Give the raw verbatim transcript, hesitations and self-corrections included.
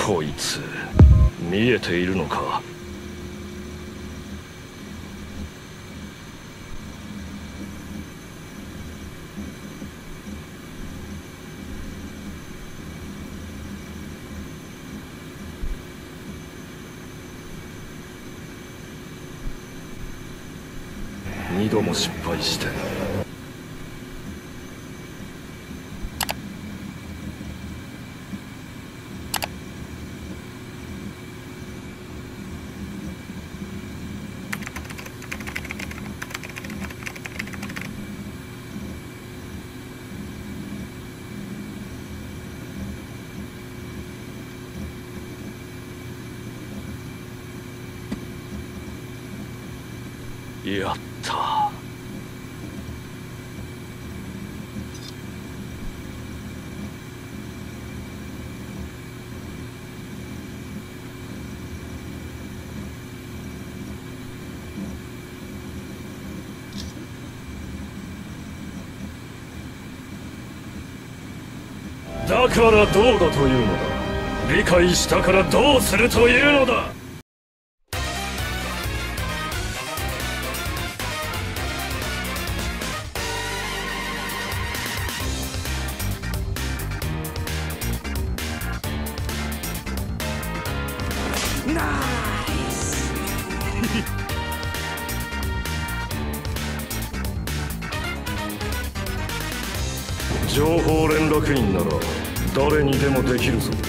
こいつ見えているのか。二度も失敗して。やった。だからどうだというのだ。理解したからどうするというのだ。 ナイス情報連絡員なら誰にでもできるぞ。